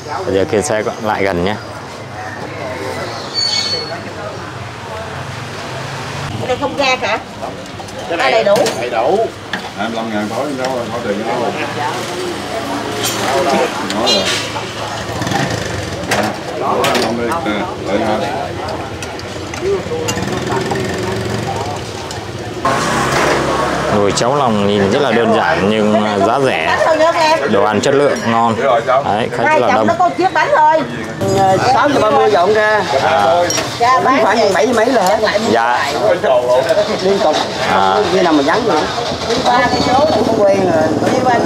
Bây giờ kia xe lại gần nhé. Cái này không ra hả? Cái này đầy đủ. Đầy đủ. 25.000 khối đâu rồi, khỏi tiền đâu. Nói rồi. Đó là lòng đi. Lợi hả? Nồi cháo lòng nhìn rất là đơn giản nhưng giá rẻ, đồ ăn chất lượng ngon. Đấy, khách rất là đông. Nó có chiếc bánh thôi. 630 dọn ra. Dạ, bán khoảng 7 mấy là hết. Dạ. Liên tục. Như nào mà vắng nữa. đi qua cái số là không quen rồi. Đi qua.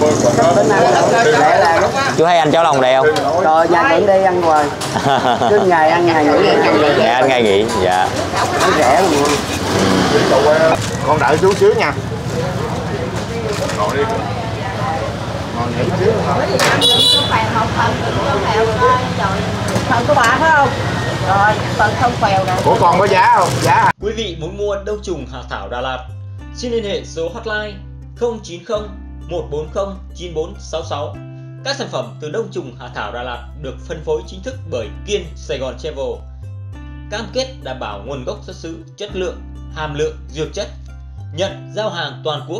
Chú hay ăn cháo lòng đây không? Rồi nhà tưởng đi ăn hoài. Cứ ngày ăn ngày nghỉ. Ngày ăn ngày nghỉ. Dạ. Ăn rẻ luôn. Con đợi chú xíu nha. Ngồi đi. Ngồi nghỉ xíu. Phần của bà phải không? Rồi, phần không phèo nè. Của con có giá không? Giá. Quý vị muốn mua đông trùng hạ thảo Đà Lạt, xin liên hệ số hotline 090 140 9466. Các sản phẩm từ đông trùng hạ thảo Đà Lạt được phân phối chính thức bởi Kiên Sài Gòn Travel. Cam kết đảm bảo nguồn gốc xuất xứ, chất lượng, hàm lượng dược chất, nhận giao hàng toàn quốc.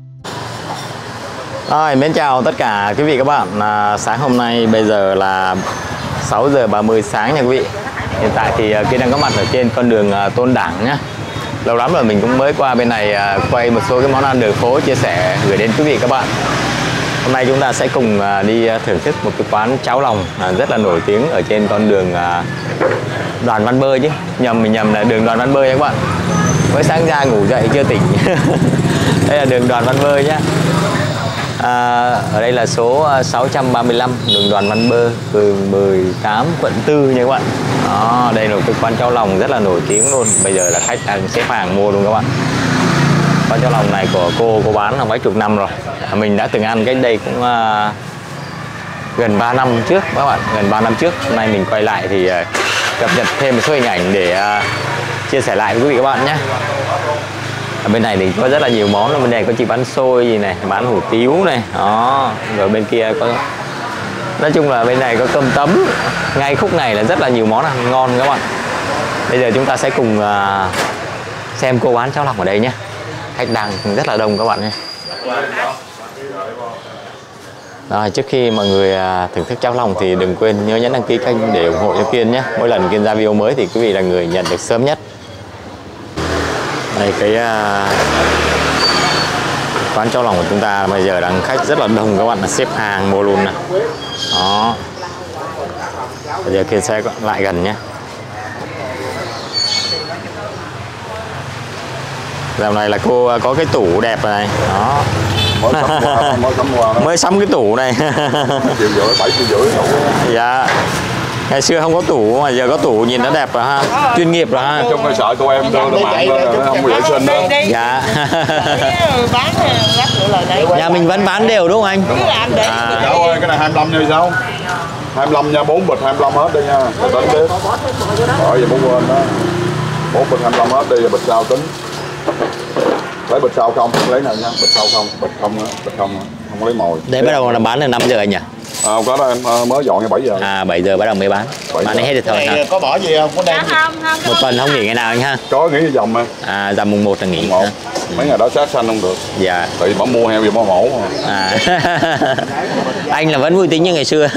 Rồi, mến chào tất cả quý vị các bạn. Sáng hôm nay bây giờ là 6 giờ 30 sáng nha quý vị. Hiện tại thì Kiên đang có mặt ở trên con đường Tôn Đảng nhá. Lâu lắm rồi mình cũng mới qua bên này quay một số cái món ăn đường phố chia sẻ gửi đến quý vị các bạn. Hôm nay chúng ta sẽ cùng đi thưởng thức một cái quán cháo lòng rất là nổi tiếng ở trên con đường Đoàn Văn Bơi chứ. Mình nhầm là đường Đoàn Văn Bơi nha các bạn. Mới sáng ra ngủ dậy chưa tỉnh. Đây là đường Đoàn Văn Bơi nhá. Ở đây là số 635 đường Đoàn Văn Bơ, phường 18, quận 4 nha các bạn. Đó, đây là một cái quán cháo lòng rất là nổi tiếng luôn. Bây giờ là khách đang xếp hàng mua luôn các bạn. Quán cháo lòng này của cô bán là mấy chục năm rồi. Mình đã từng ăn cách đây cũng gần 3 năm trước các bạn, gần 3 năm trước. Hôm nay mình quay lại thì cập nhật thêm một số hình ảnh để chia sẻ lại với quý vị các bạn nhé. Ở bên này thì có rất là nhiều món. Ở bên này có chị bán xôi gì này, bán hủ tiếu này, đó. Rồi bên kia có, nói chung là bên này có cơm tấm. Ngay khúc này là rất là nhiều món ăn ngon các bạn. Bây giờ chúng ta sẽ cùng xem cô bán cháo lòng ở đây nhé. Khách đang rất là đông các bạn nhé. Rồi, trước khi mọi người thưởng thức cháo lòng thì đừng quên nhớ nhấn đăng ký kênh để ủng hộ cho Kiên nhé. Mỗi lần Kiên ra video mới thì quý vị là người nhận được sớm nhất. Đây cái quán cháo lòng của chúng ta bây giờ đang khách rất là đông các bạn, là xếp hàng mua luôn nè. Đó. Bây giờ Kiên sẽ lại gần nhé. Dạo này là cô có cái tủ đẹp này. Đó. Mới sắm cái tủ này. 7,5 triệu. Dạ. Ngày xưa không có tủ mà giờ có tủ nhìn nó đẹp rồi ha, chuyên nghiệp rồi ha. Trong cơ sở tụi em đưa đồ mạng không vệ sinh đó. Dạ. Bán lát nữa lời đấy. Nhà mình vẫn bán đều đúng không anh? Cháu ơi, cái này 25 như sao? 25 nha, 4 bịch 25 hết đi nha. Rồi tính tiếp. Rồi vậy muốn quên đó. 4 bịch 25 hết đi rồi bịch sau tính. Lấy bịch sau không, lấy nào nha, bịch sau không, bịch không á, không lấy mồi. Đấy bắt đầu là bán là 5 giờ anh nhỉ? Có đó em mới dọn 7 giờ. 7 giờ bắt đầu mới bán. Bán hết được thôi hả? Có bỏ gì không? Có đem Một tuần không nghỉ ngày nào anh ha? có nghỉ dòng mà. Dầm mùng 1 là nghỉ. Mấy ngày đó sát sanh không được. Dạ. Tại vì bỏ mua heo vì bỏ mổ mà. Anh là vẫn vui tính như ngày xưa.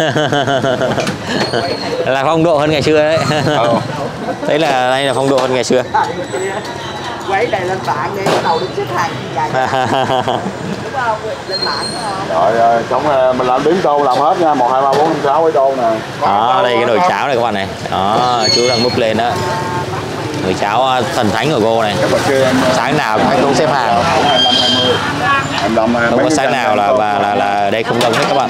Là phong độ hơn ngày xưa đấy. Đấy là đây là phong độ hơn ngày xưa. Quấy đây lên bạn đi, bắt đầu đứng xếp hàng dài. Đúng không? Lên bạn không? Rồi xong mình làm đếm tô làm hết nha, 1 2 3 4 5 6 cái tô nè. Đó, đây cái nồi cháo này các bạn này. Đó, chú đang múc lên đó. Nồi cháo thần thánh của cô này. Sáng nào khách cũng xếp hàng. 25 không có sáng nào là đây không đông hết các bạn.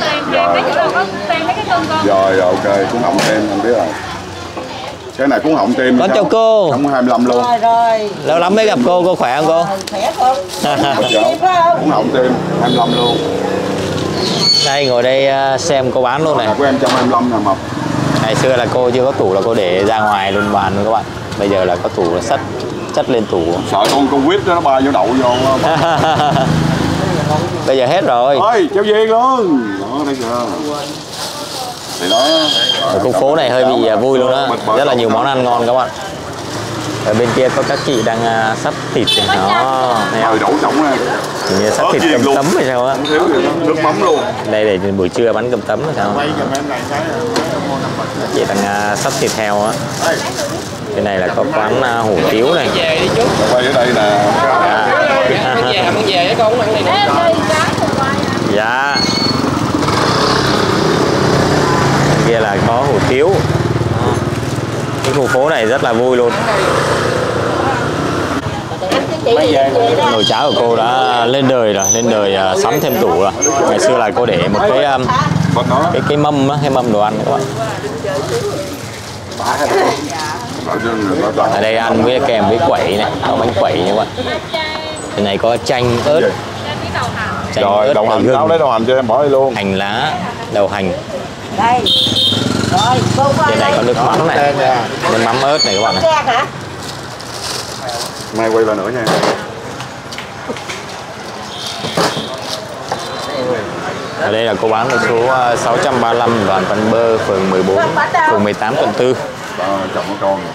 Rồi ok, cũng hỏng thêm không biết rồi. Cái này cũng hỏng tim. Con chào cô. Không 25 luôn. Rồi. Lâu lắm mới gặp cô khỏe không cô? Khỏe không? Cũng hỏng tim 25 luôn. Đây ngồi đây xem cô bán luôn này. Của em 125 nè mập. Ngày xưa là cô chưa có tủ là cô để ra ngoài luôn bàn luôn các bạn. Bây giờ là có tủ là chất lên tủ. Sợ con quýt nó bay vô đậu vô. Bây giờ hết rồi. Ôi, cháu Duyên luôn. Đó, đây kìa. Thì đó. Ở khu phố này hơi bị vui luôn đó, rất là nhiều món ăn ngon các bạn. Ở bên kia có các chị đang sắp thịt đó, Rồi đổ trọng ra. như sắp thịt cơm tấm hay sao á. Không thiếu gì đó. Nước mắm luôn. Đây để buổi trưa bánh cơm tấm hay sao. Quay cho em này cái Chị đang sắp thịt heo á. Bên này là có quán hủ tiếu này. quay ở đây nè. Mang về con ăn này nè. Dạ. Bên kia là có hủ tiếu. Cái khu phố này rất là vui luôn. Nồi cháo của cô đã lên đời rồi, lên đời sắm thêm tủ rồi. Ngày xưa là cô để một cái mâm á, cái mâm đồ ăn các bạn. Ở đây ăn với kèm với quẩy này, có bánh quẩy như vậy. Cái này có chanh ớt. Chanh Rồi ớt đậu hành gừng, táo lấy đậu hành cho em bỏ đi luôn. hành lá, đậu hành. Đây. Rồi, cô qua Trên này có nước mắm này, nước mắm ớt này các bạn này. hả? Mai quay vào nữa nha. Ở đây là cô bán ở số 635 Đoàn Văn Bơ, phường 14, phường 18 quận 4. Chồng của con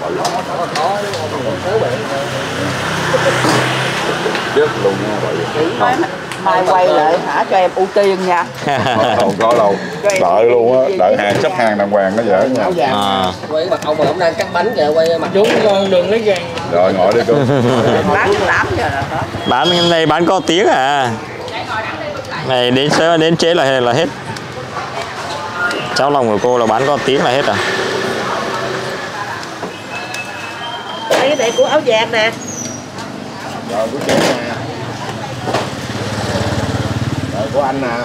chết luôn nha. Mai quay lại hả cho em ưu tiên nha. Không có đâu. Đợi luôn á, đợi hàng xếp hàng đàng hoàng nó dễ nha. Quay mặt ông mà ông đang cắt bánh kìa, quay mặt chúng con đừng lấy gan. Rồi ngồi đi cô. Bán 8 giờ là hết. Bán hôm nay bán có tiếng à. Này đến sớm đến trễ là hết. Cháo lòng của cô là bán có tiếng là hết à. Đây cái này của áo vàng nè. Rồi của chị nè. Rồi của anh nè.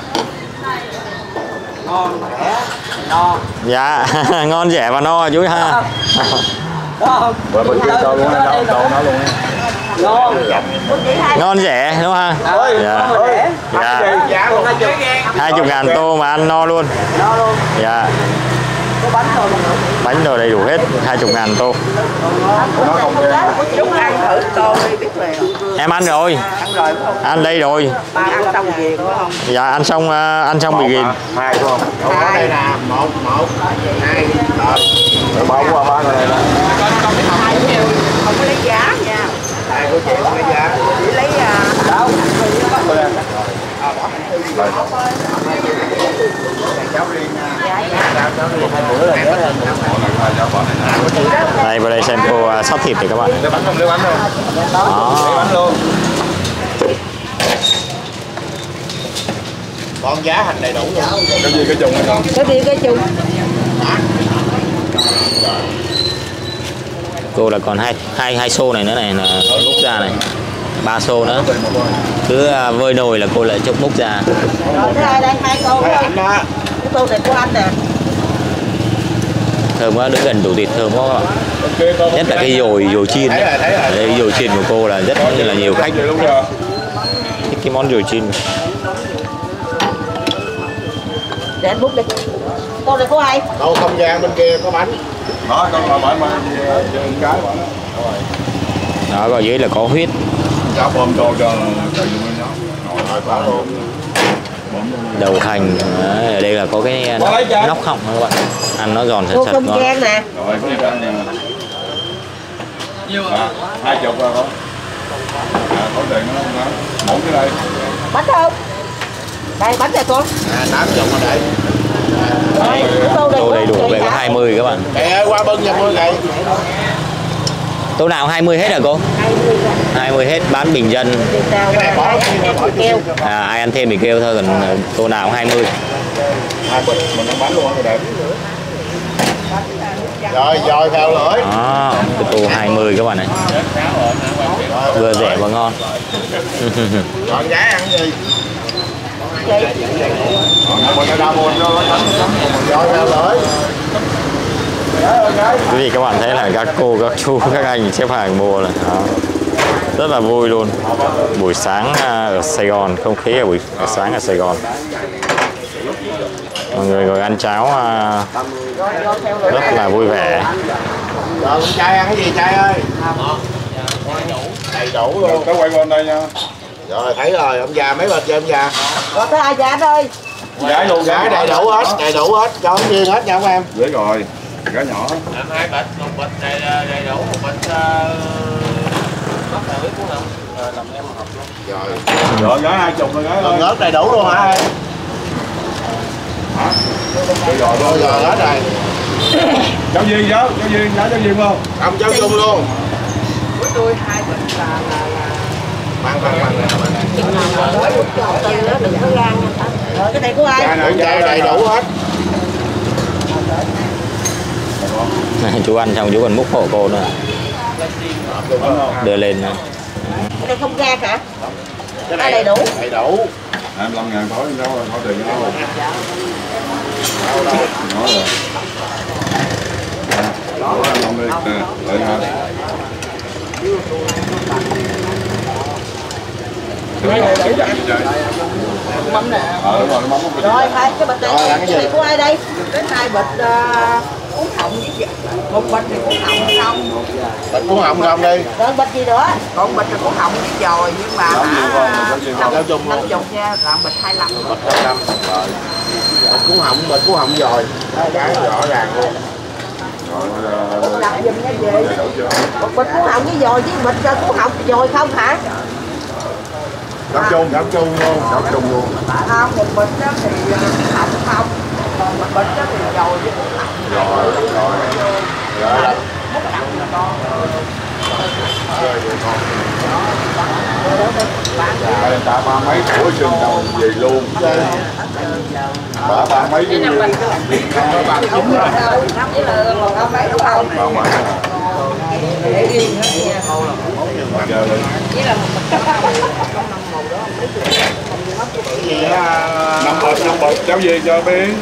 Ngon rẻ, no. Dạ, ngon rẻ và no chú ha. Ngon. Rồi bên kia cho luôn anh đâu, đâu nó luôn. Ngon. Ngon rẻ đúng không? Dạ. Dạ. 20.000 tô mà ăn no luôn. No luôn. Dạ. Có bánh thôi. Bánh đồ đầy đủ hết, 20.000 tô. Nó không ra. Chúng ăn thử tô đi biết liền. Em ăn rồi. Ăn rồi phải không? Ăn đây rồi. Ba ăn xong về phải không? Dạ ăn xong bị ghiền. Hai đúng không? Không có đây nè, một, hai. Rồi bao qua ba người này nè. Không có lấy giá nha. Hai của chị không lấy giá. Chỉ lấy đâu? Rồi. Đây vào đây xem cô sắp thịt thì các bạn. Lấy bánh không? Lấy bánh không? Đó. Lấy bánh luôn. Con giá hành đầy đủ luôn. Cái gì cái chung hay không? Cái gì cái chung? Cô là còn hai xô này nữa này là múc ra này, 3 xô nữa. Cứ vơi nồi là cô lại chốc múc ra. Rồi thứ hai đây 2 tô. Anh đó. Cái tô này của anh nè. Thơm quá, đứng gần tủ thịt thơm quá các bạn. Nhất là cái dồi chiên ấy. Cái dồi chiên của cô là rất là nhiều khách thích cái món dồi chiên. Để anh múc đi. Tô này của ai? Đâu không gian bên kia có bánh. Đó, con là bánh mà cái bánh. Đó, ở dưới là có huyết. Cháo bơm cho chạy luôn nó. Ngồi hai phá luôn. Đầu hành. Đấy, ở đây là có cái nóc họng các bạn. Ăn nó giòn sật Tô sật không ngon. gian nè. Rồi, cái này nè. Nhiêu hả? 20 rồi không? Có tiền nó không đó. 4 cái đây. Bánh không? Đây bánh này con. 80 rồi đây. Tô đầy đủ về có 20 các bạn. Ê, qua bưng giùm tôi vậy. Tô nào 20 hết hả cô? 20 hết, bán bình dân. Ai ăn thêm thì kêu thôi, còn tô nào 20. 2 bịch mình ăn bánh luôn rồi đẹp. Rồi theo lưỡi. Đó, cái tô 20 các bạn này. Vừa rẻ vừa ngon. Còn gái ăn gì? Mình ở đâu mua cho nó theo lưỡi. Quý vị các bạn thấy là các cô, các chú, các anh xếp hàng mua này. Đó. Rất là vui luôn. Buổi sáng ở Sài Gòn, không khí ở buổi sáng ở Sài Gòn. Mọi người ngồi ăn cháo rất là vui vẻ. Rồi con trai ăn cái gì trai ơi? Đầy đủ luôn. Cái quay bên đây nha. Rồi thấy rồi, ông già mấy bịch cho ông già. Rồi tới ai dạ anh ơi. Gái luôn, Gái đầy đủ hết, cho riêng hết nha em. Dễ rồi, gái nhỏ. Làm 2 bịch, một bịch đầy đủ, một bịch bắp thử cũng không. Rồi làm em một hộp luôn. Rồi gái 20 rồi gái ơi. Ớt đầy đủ luôn hả em? Hả? Rồi luôn. Rồi hết rồi. Cháu Duyên cháu Duyên không? Ông cháu chung luôn. của tôi 2 bịch là Mang. đừng có gan nha. Rồi cái này của ai? Chai đầy đủ hết. Chú ăn xong chú còn múc hộ cô nữa, đưa lên nữa. Cái này không gan hả? Cái này đầy đủ. Đầy đủ. 25.000 thôi đâu rồi, thôi tiền đâu. Nói rồi. Đó, lòng đi. Nè, lợi ha. Mắm nè. Đúng rồi, mắm không. Rồi hai cái bịch này, cái này của ai đây? Đến 2 bịch cuốn họng với một bịch thì cuốn họng không? Bịch cuốn họng không đi. Rồi bịch gì nữa? Còn bịch là cuốn họng với dồi nhưng mà Cháu chung luôn. 50 nha, làm bịch 25. Bịch 25. Rồi. Bịch cuốn họng rồi. Cái rõ ràng luôn. Làm giùm nha về. Một bịch cuốn họng với dồi với bịch cuốn họng dồi không hả? Cháu chung luôn. Không, một bịch đó thì cuốn họng không. Còn một bịch đó thì dồi với cuốn họng. Rồi. Cuốn họng là con. Ta 30 mấy tuổi sinh đâu gì luôn. Bà 30 mấy chứ. Đúng rồi, với là một ông mấy đúng không? 30 mấy. Để riêng hết nha. Giờ đi. Với là một bịch trong năm màu đó mấy triệu. 5 bịch cháu gì cho biết.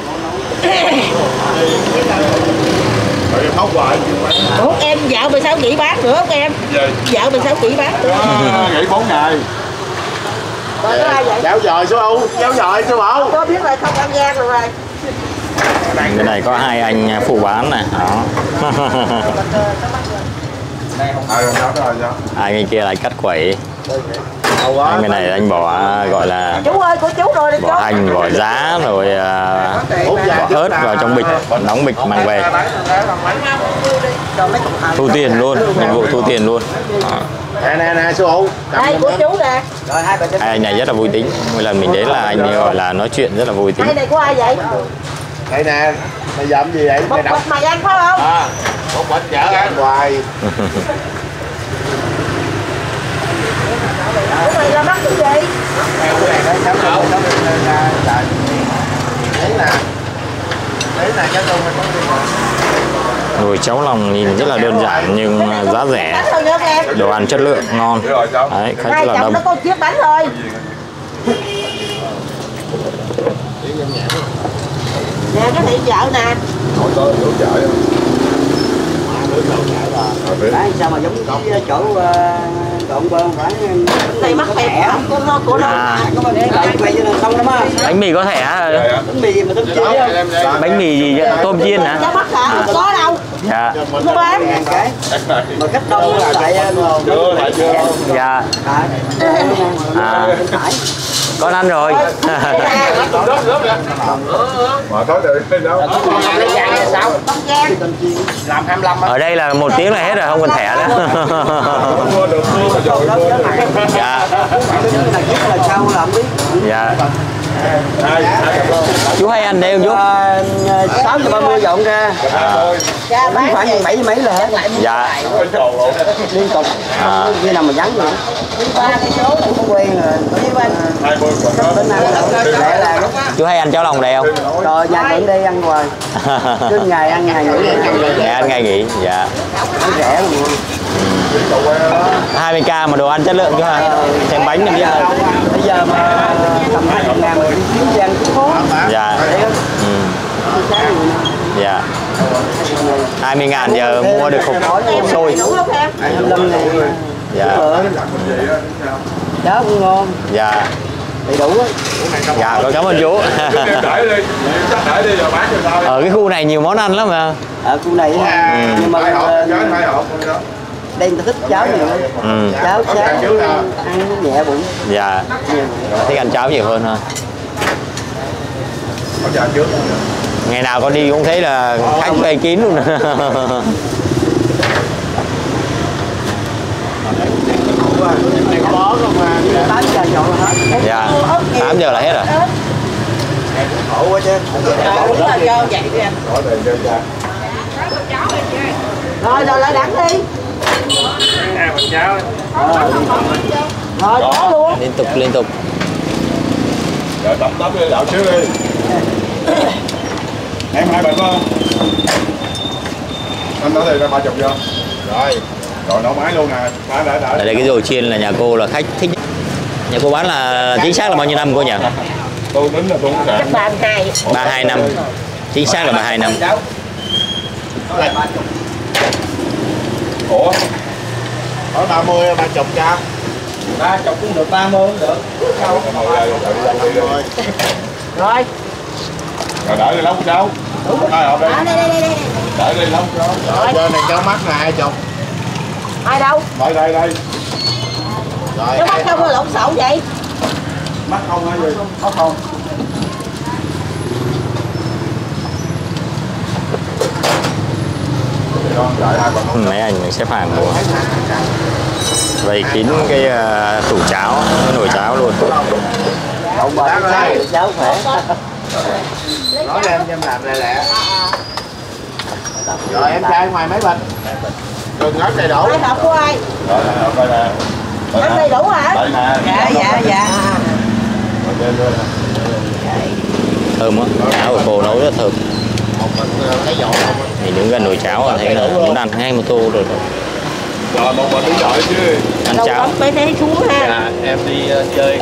Rồi em hóc hoài. Ủa em dạo 16 chỉ bán nữa không em? Gì? Dạo 16 chỉ bán nữa. Nghỉ 4 ngày. Rồi có ai vậy? Cháu dòi số U, cháu dòi số Bảo. Có biết là không ăn gian rồi. Cái này có 2 anh phụ bán này, đó. Ai không nói rồi sao? Hai anh kia lại cắt quẩy. Anh cái này anh bỏ gọi là Chú ơi, của chú rồi đi chú. bỏ hành, bỏ giá rồi bỏ ớt vào trong bịch, đóng bịch mang về. Thu tiền luôn, nhiệm vụ thu tiền luôn. Đó. Nè số U. Đây của chú nè. Rồi 2 bịch. Hai anh này rất là vui tính. Mỗi lần mình đến là anh ấy gọi là nói chuyện rất là vui tính. Đây này của ai vậy? Đây nè, mày dậm gì vậy? Một bịch mày ăn phải không? Một bịch chở ăn hoài. Cái này là mắc cái gì? Cái này đó cháu đâu cháu đi lên là đấy là cháu đâu mình có đi. Nồi cháo lòng nhìn rất là đơn giản nhưng giá rẻ, Bánh thôi nữa em. đồ ăn chất lượng ngon. Đấy, khách rất Hai là chồng đông. nó có chiếc bánh thôi. Nè cái này vợ nè. Hỏi có nước chảy. Đấy, sao mà giống cái chỗ trộn bơ không phải Này mắc bẹp của nó. quay cho không lắm á. Bánh mì có thẻ hả? Bánh mì mà tôm chiên không? Bánh mì gì vậy? Tôm chiên hả? Cháu mắc hả? Có đâu. Dạ. Nó bán. Cái mà khách đông là tại Chưa. Dạ. À, con ăn rồi. Mà thôi thì đâu. Bông gan. làm 25 á. Ở đây là 1 tiếng là hết rồi, không cần thẻ nữa. Mua được mua rồi mua. Dạ. Là chiếc là sao làm biết. Dạ. Chú hay ăn đây không chú? 6:30 dọn ra. Dạ bán Khoảng 7 mấy là hết. Dạ. Liên tục. Khi nào mà vắng nữa. đi 3 cây số Không có quen rồi. đi bên. 20 còn Bên nào lẹ là Chú hay ăn cháo lòng đây không? rồi nhà tiệm đi ăn hoài. Cứ ngày ăn ngày nghỉ. Ngày ăn ngày nghỉ. Dạ. Ăn rẻ luôn. 20k mà đồ ăn chất lượng chú hả? Thêm bánh nữa chứ. Bây giờ mà tầm 20.000 mà đi kiếm gian cũng khó. Dạ. Ừ. Dạ. 20.000 giờ mua được hộp xôi. Đủ không em? 25 này. Dạ. Cháo cũng ngon. Dạ. Đầy đủ á. Dạ, con cảm ơn chú. Đẩy đi. Chắc đẩy đi rồi bán cho sao. Ở cái khu này nhiều món ăn lắm mà. Ở khu này á. Nhưng mà 2 hộp, gái 2 hộp không đó. đây người ta thích cháo nhiều hơn. Ừ. Cháo ăn nhẹ bụng. Dạ. Thích ăn cháo nhiều hơn ha. Có giờ trước. Ngày nào con đi cũng thấy là khách vây kín luôn. Có không mà 8 giờ dọn hết. Dạ, 8 giờ là hết rồi. Khổ quá chứ. cho vậy đi anh. Rồi lại đẳng đi. Rồi có luôn. Liên tục. Rồi tắm đi, dạo trước đi. Em 2 bệnh không? Anh nói thì ra 30 chưa? Rồi nấu máy luôn nè. Ở đây cái dồi chiên là nhà cô là khách thích nhất. Nhà cô bán là chính xác là bao nhiêu năm cô nhỉ? Tôi tính là tôi cũng sẽ. 32. 32 năm. Chính xác là 32 năm. Ủa? Ở 30 30 cho. 30 cũng được, 30 cũng được. Rồi. Rồi đợi đi lắm cháu. Đây. Đợi đi lắm cháu. Rồi chơi này cháu mắt là 20. Ai đâu? Đây. Rồi. Nó bắt đâu mà lộn xộn vậy? Mắt không hả gì? Mắt không. Mấy anh xếp hàng mua. Vây kín cái tủ cháo, cái nồi cháo luôn. Ông bà ơi, cháu khỏe. Nói lên cho em làm lẹ. Rồi em trai ngoài mấy bịch. Đừng ngắt đầy đủ. Ai học của ai? Rồi đây nè. Ăn đầy đủ hả? Đây nè. Dạ. Thơm á, cháo của cô nấu rất thơm. Mình đứng gần nồi cháo là thấy là muốn ăn ngay một tô rồi. Rồi một mình đi đợi chứ. Ăn Đâu cháo. có mấy thế xuống ha. Dạ, em đi chơi.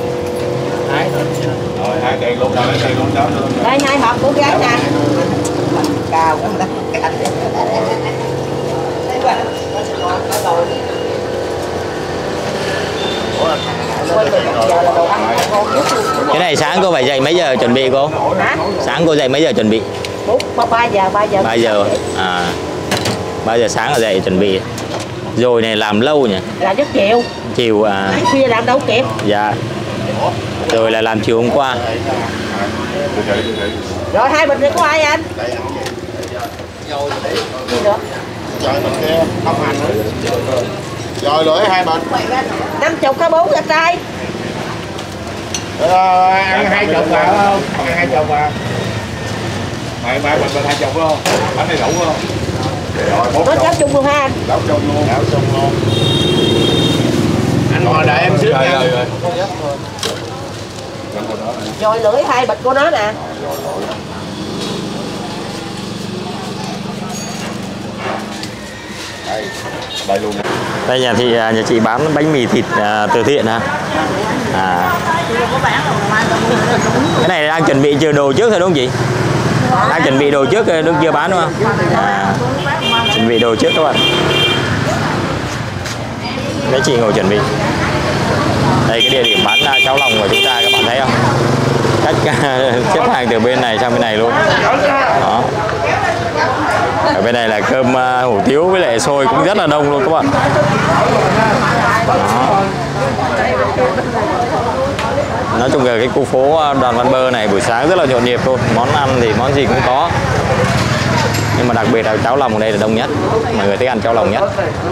Rồi 2 tiền luôn rồi, 2 tiền luôn cháu. Đây 2 hộp của gái nè. Cao quá lắm. Cái này sáng cô phải dậy mấy giờ chuẩn bị cô? Hả? Sáng cô dậy mấy giờ chuẩn bị? 3 giờ. 3 giờ. À. 3 giờ sáng là dậy chuẩn bị. Rồi này làm lâu nhỉ? Là rất chiều. Chiều à. Khuya làm đâu kịp. Dạ. Rồi là làm chiều hôm qua. Rồi 2 bịch này của ai anh? Gì nữa? Rồi mình kia không hành nữa. Rồi lưỡi 2 bịch. 50 có 4 gạch trai. Ăn 20 mà không? Ăn 20 mà. Mày 3 bịch 20 phải không? Bánh này đủ không? Rồi 4 Nó cháo chung luôn ha anh. Cháo chung luôn. Anh ngồi đợi em xíu nha. Rồi lưỡi 2 bịch của nó nè. Đây luôn. Đây nhà chị bán bánh mì thịt từ thiện ha. À. Cái này đang chuẩn bị chờ đồ trước thôi đúng không chị? Đang chuẩn bị đồ trước đúng chưa bán đúng không? À. Chuẩn bị đồ trước các bạn. Mấy chị ngồi chuẩn bị. Đây cái địa điểm bán cháo lòng của chúng ta các bạn thấy không? Cách xếp hàng từ bên này sang bên này luôn. Đó. Ở bên này là cơm hủ tiếu với lại xôi cũng rất là đông luôn các bạn. Đó. Nói chung là cái khu phố Đoàn Văn Bơ này buổi sáng rất là nhộn nhịp luôn. Món ăn thì món gì cũng có. Nhưng mà đặc biệt là cháo lòng ở đây là đông nhất. Mọi người thích ăn cháo lòng nhất.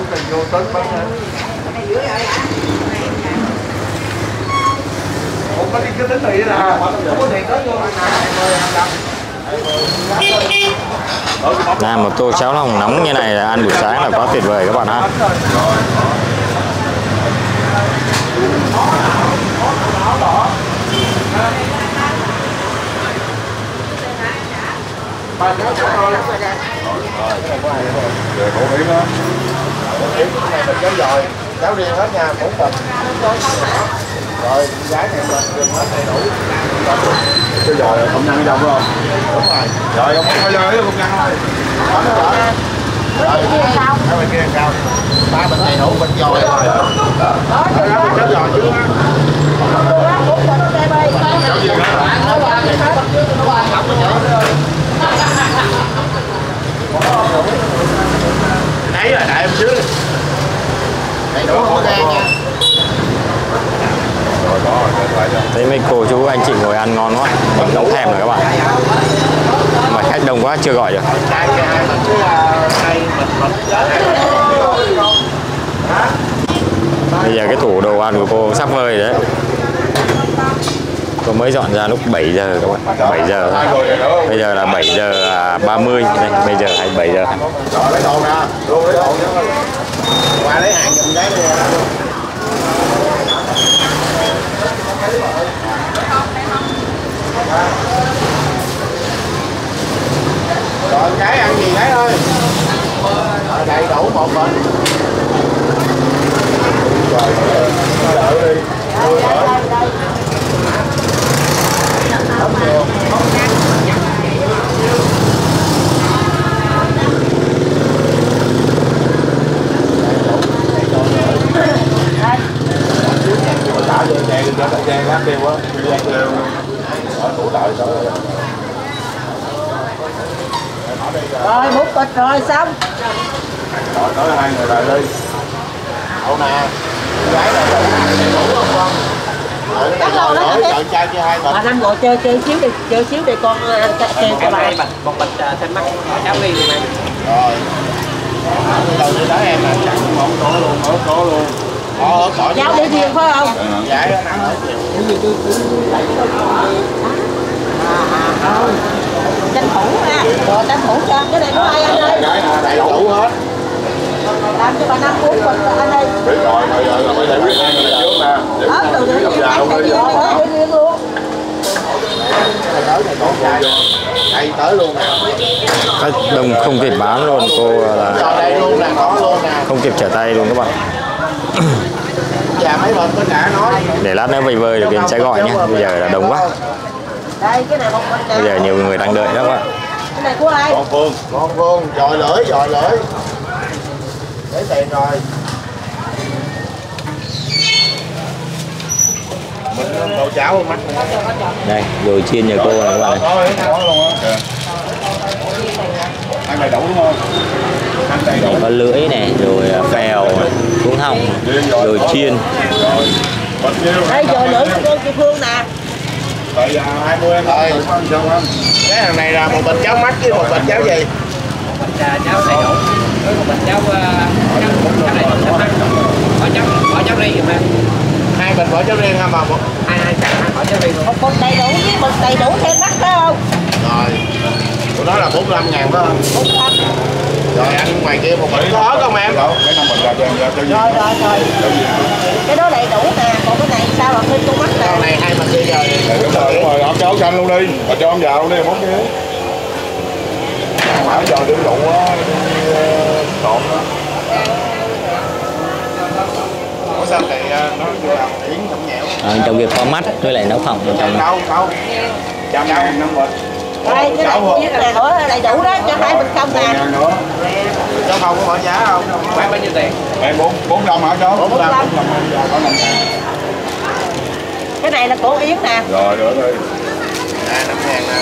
Làm một tô cháo lòng nóng như này là ăn buổi sáng là quá tuyệt vời các bạn ha. Rồi khổ hiếm đó. Này mình cháu rồi. Cháu riêng hết nha, 4 bịch. Rồi gái này mình đừng hết đầy đủ. Cái giò không nhăn trong phải không? Đúng rồi. Rồi không có giò không nhăn thôi. Rồi cái bên kia cao. 3 bịch đầy đủ bịch giò. Cháu giò chứ. Đấy rồi đại em xíu đi. Đầy đủ khẩu trang nha. Rồi có rồi, Thấy mấy cô chú anh chị ngồi ăn ngon quá. Mình cũng thèm rồi các bạn. chưa gọi được. Trai kia 2 bịch với 2 bịch. Bây giờ cái tủ đồ ăn của cô sắp vơi đấy. Cô mới dọn ra lúc 7 giờ các bạn, 7 giờ thôi. Bây giờ là 7 giờ 30 đây, bây giờ 27 giờ. Rồi lấy đồ nè, luôn lấy đồ nha. Qua lấy hàng giùm cái đi. Rồi cái ăn gì đấy thôi. Rồi đầy đủ 1 bịch. Đợi đi. Giang lát kêu quá, Giang kêu ở tủ đợi tới Rồi 1 bịch rồi xong. rồi tới 2 người lại đi. Đâu nè. Gái này đủ không con? Cắt lô đó hả? Chọn trai cho 2 bịch. Bà Năm ngồi chơi chơi xíu đi con kêu cho bà. Một bịch thêm mắt cháo riêng này. Rồi. Đầu đi tới em là chẳng một chỗ luôn, ở chỗ luôn. Ở Cháu đi riêng phải không? Dạ nó nằm ở Tranh thủ nha, rồi tranh thủ cho cái này có ai ăn đây? Cái nè, đầy đủ hết. Làm cho bà Năm 4 bịch anh đây. biết rồi, bây giờ là phải giải quyết 2 người trước nè. Rồi đi riêng luôn. Tới này con trai. Đây tới luôn nè. Khách đông không kịp bán luôn, cô là Cho đây luôn nè, có luôn nè. không kịp trở tay luôn các bạn. Dạ mấy bên có trả nói. Để lát nữa vơi được thì sẽ gọi nhé. Bây giờ là đông quá. Đây cái này 1 bịch nè. Bây giờ nhiều người đang đợi đó các bạn. Cái này của ai? Con Phương. Con Phương, dòi lưỡi. Để tiền rồi. Mình đồ cháo mắt. Đây, rồi chiên nhà cô này các bạn này. Có luôn á. Ăn đầy đủ đúng không? Ăn đầy đủ. Đây có lưỡi này, rồi phèo, cuống họng, rồi chiên. Rồi. Bịch nhiêu? Đây rồi lưỡi của cô chị Phương nè. Vậy 20 em Rồi. ăn không anh? Cái hàng này là 1 bịch cháo mắt với 1 bịch cháo gì? Cháo đầy đủ. Với một bịch cháo đầy đủ thêm mắt. Bỏ cháo riêng giùm em. 2 bịch bỏ cháo riêng hả bà? Hai bỏ cháo riêng luôn. 1 bịch đầy đủ với bịch đầy đủ thêm mắt phải không? Rồi. Của nó là 45.000 phải không? 45. Rồi ăn ngoài kia 1 bịch có hết không em? Cái 5 bịch ra cho em ra cho gì? Rồi. Cái đó đầy đủ nè, còn cái này sao là thêm con mắt nè. Cái này 2 bịch đi rồi. Đúng rồi, ông cho áo xanh luôn đi. Và cho ông vào luôn đi, 4 kia. Nãy giờ đi đủ á, trộn đó. Ủa sao thì nó vô làm yến nhõng nhẽo. Trong việc có mắt với lại nấu phỏng trong Đâu. 100.000 5 bịch. Đây cái này chiếc này nữa đầy đủ đó cho 2 bịch không nè. 10.000 nữa. Cháu không có bỏ giá không? Bán bao nhiêu tiền? Em 45 hả cháu? 45. 45 giờ có 5.000. Cái này là cổ yến nè. Rồi, được rồi. À 5.000 nè.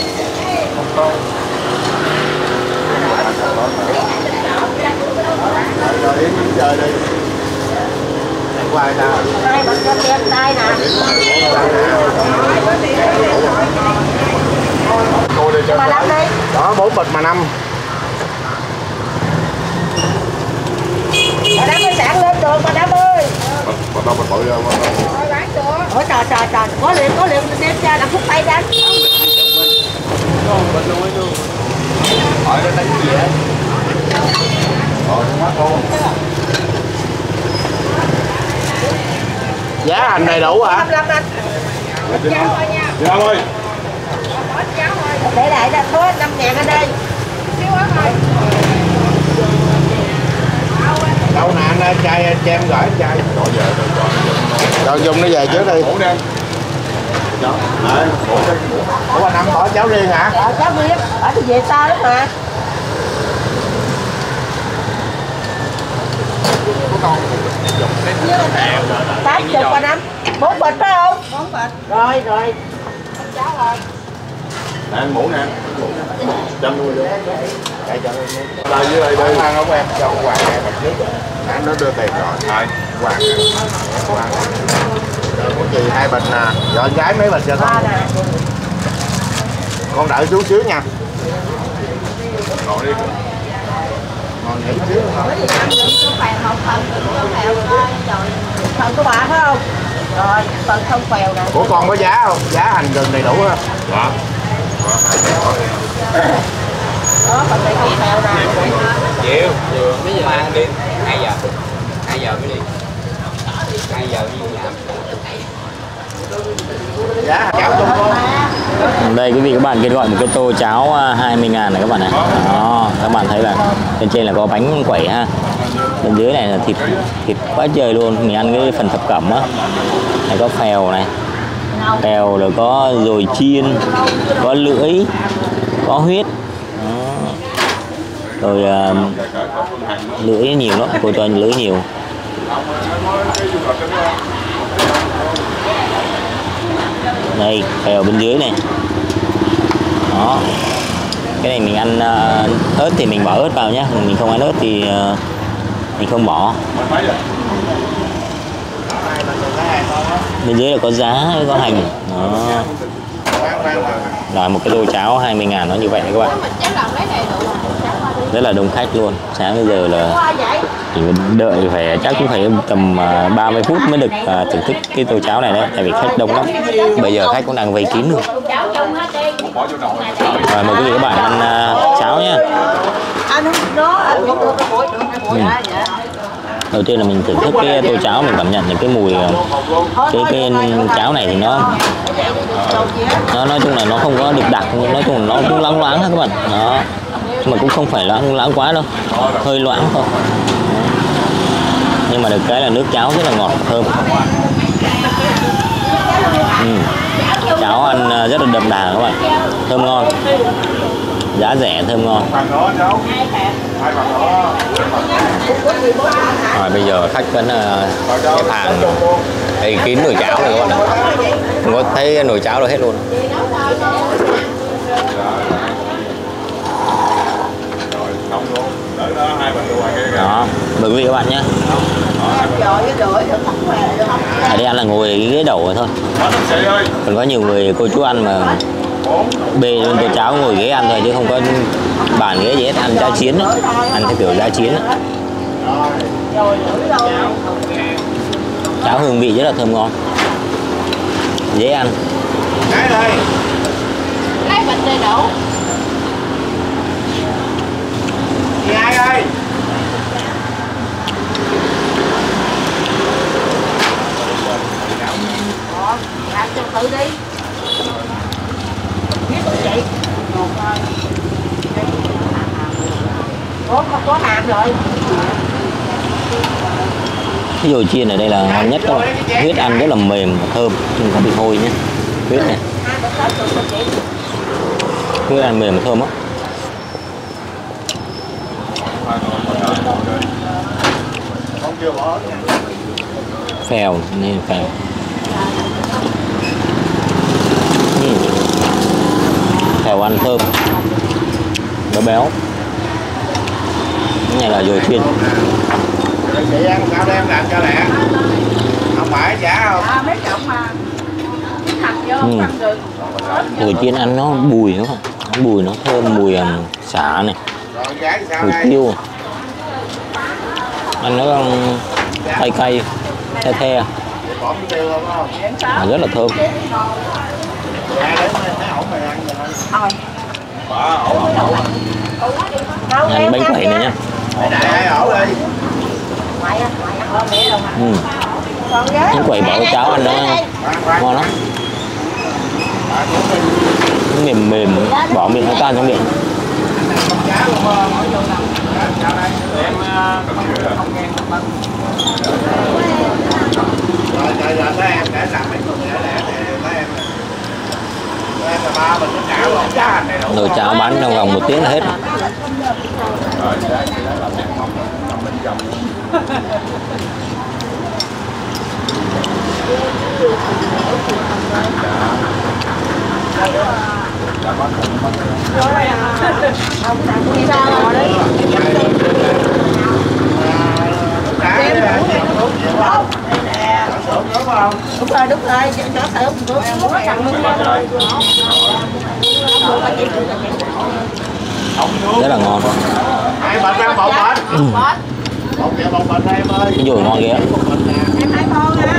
Rồi yến chơi đi. Này của ai ta? 2 bịch cho em tay nè. Cô đi cho Bà Năm đi. Đó 4 bịch mà 5. Bà Năm ơi sẵn lên được bà Năm ơi. Bắt đầu mình bự ra. Ủa trời có liền đem ra làm phút tay đánh. Hỏi nó đánh gì vậy? Mắt luôn. Giá hành đầy đủ hả? 55 anh. Chị Năm ơi. Để lại ra số 5.000 ở đây. Đâu nè anh trai cho em gửi anh trai. Rồi dùng nó về trước đi. Ngủ đi em. Đấy, ngủ đi. Ủa bà Năm bỏ cháu riêng hả? Cháu biết, ở thì về xa lắm mà. Tám chục bà Năm. 4 bịch phải không? 4 bịch. Rồi. Cháu rồi. Nè, anh ngủ nè. Chăm nuôi luôn. Đây cho Đây dưới đây đi. ăn không em? Cho Hoàng này bịch trước rồi. Nó đưa tiền rồi. Ai? Hoàng này. Hoàng. Rồi của chị 2 bịch nè. Rồi gái mấy bịch cho con? 3 nè. Con đợi chú xíu nha. còn nghỉ xíu không? Phần của bà phải không? Rồi, phần không phèo nè. Của con có giá không? Giá hành gừng đầy đủ không? Đó. Đó, phần này không phèo nè. Chịu, bây giờ mang đi 2 giờ. 2 giờ mới đi. 2 giờ đi làm. Giá cháo tôm không? Đây quý vị các bạn, kia gọi một cái tô cháo 20.000 này các bạn này. Đó, các bạn thấy là bên trên là có bánh quẩy ha. Bên dưới này là thịt quá trời luôn. Mình ăn cái phần thập cẩm á. Này có phèo này. Phèo rồi có dồi chiên, có lưỡi, có huyết. Đó. Rồi lưỡi nhiều lắm, cô cho anh lưỡi nhiều. Đây, phèo bên dưới này. Đó. Cái này mình ăn ớt thì mình bỏ ớt vào nhé. Mình không ăn ớt thì mình không bỏ. Bên dưới là có giá, có hành. Đó. Rồi một cái tô cháo 20.000 nó như vậy các bạn. Rất là đông khách luôn. Sáng bây giờ là chỉ đợi phải chắc cũng phải tầm 30 phút mới được thưởng thức cái tô cháo này đấy, tại vì khách đông lắm. Bây giờ khách cũng đang vây kín rồi. Rồi mời quý vị các bạn ăn cháo nhé. Đầu tiên là mình thưởng thức cái tô cháo, mình cảm nhận được cái mùi cái cháo này thì nó nói chung là nó không có được đặc, nói chung là nó cũng loãng loãng các bạn. Đó. Nhưng mà cũng không phải loãng quá đâu, hơi loãng thôi. Nhưng mà được cái là nước cháo rất là ngọt, thơm. Cháo ăn rất là đậm đà các bạn, thơm ngon, giá rẻ, thơm ngon. Rồi bây giờ khách vẫn xếp hàng đầy kín nồi cháo này các bạn ạ. Không có thấy nồi cháo đâu hết luôn. Đó, mời quý vị các bạn nhé. Ở đây ăn là ngồi cái ghế đầu rồi thôi. Còn có nhiều người cô chú ăn mà bê lên tô cháo ngồi ghế ăn thôi, chứ không có bàn ghế gì hết. Ăn giá chiến đó. Ăn theo kiểu giá chiến đó. Cháo hương vị rất là thơm ngon, dễ ăn. Lấy bịch đầy đủ. Chị ai ơi? Làm cho tự đi. Biết không chị? Có hàm rồi. Cái dồi chiên ở đây là ngon nhất các bạn. Huyết ăn rất là mềm và thơm, không bị hôi nhé. Huyết này, huyết ăn mềm và thơm á. Phèo nên phèo. Phèo ăn thơm, béo béo. Cái này là dồi chiên. Chị ăn sao đem làm cho lẹ. Không phải giá không? Mấy trọng mà. Thật vô, Dồi chiên ăn nó bùi nữa, nó bùi, nó thơm, mùi xả này, mùi tiêu. Ăn nó cay cay, the the, rất là thơm. Ăn bánh quẩy này nhá. Bánh quẩy bỏ cái cháo ăn nó ngon lắm, nó mềm mềm, bỏ miệng nó tan trong miệng. Nồi cháo bán trong vòng 1 tiếng là hết. Đúng rồi, cho thử một bữa cầm luôn. Rất là ngon. Cái bịch ra một bịch. Một kẹo một bịch em ơi. Cái dồi ngon ghê á. Em 2 con nha.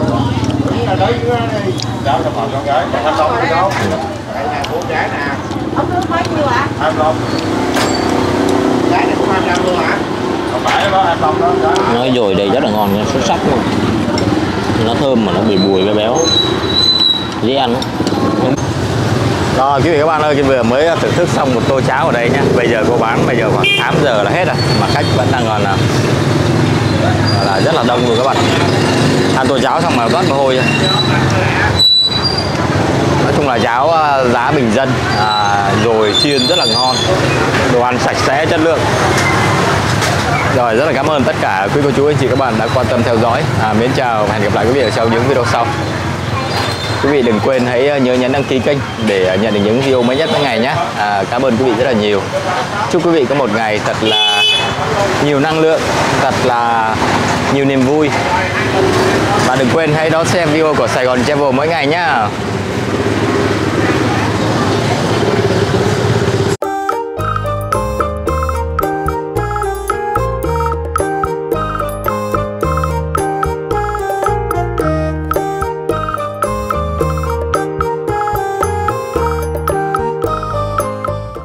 Cháu cho phòng con gái, còn 25 nữa đâu? Đây nè, của trái nè. Ống nước mấy nhiêu ạ? 25. Trái này cũng 25 luôn hả? Không phải đó, 25 đó. Nó dồi đây rất là ngon nha, xuất sắc luôn. Nó thơm mà nó bị bùi béo béo, dễ ăn. Rồi quý vị các bạn ơi, cái vừa mới thưởng thức xong một tô cháo ở đây nhá. Bây giờ cô bán bây giờ khoảng 8 giờ là hết rồi, mà khách vẫn đang còn là rất là đông luôn các bạn. Ăn tô cháo xong mà toát mồ hôi. Nói chung là cháo giá bình dân, rồi chiên rất là ngon, đồ ăn sạch sẽ chất lượng. Rồi rất là cảm ơn tất cả quý cô chú anh chị các bạn đã quan tâm theo dõi. Mến chào và hẹn gặp lại quý vị ở trong những video sau. Quý vị đừng quên hãy nhớ nhấn đăng ký kênh để nhận được những video mới nhất mỗi ngày nhé. Cảm ơn quý vị rất là nhiều. Chúc quý vị có một ngày thật là nhiều năng lượng, thật là nhiều niềm vui. Và đừng quên hãy đón xem video của Sài Gòn Travel mỗi ngày nhé.